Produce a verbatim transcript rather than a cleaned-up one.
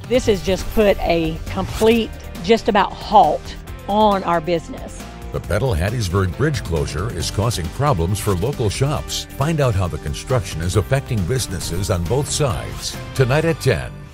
This has just put a complete, just about halt on our business. The Petal-Hattiesburg Bridge closure is causing problems for local shops. Find out how the construction is affecting businesses on both sides tonight at ten.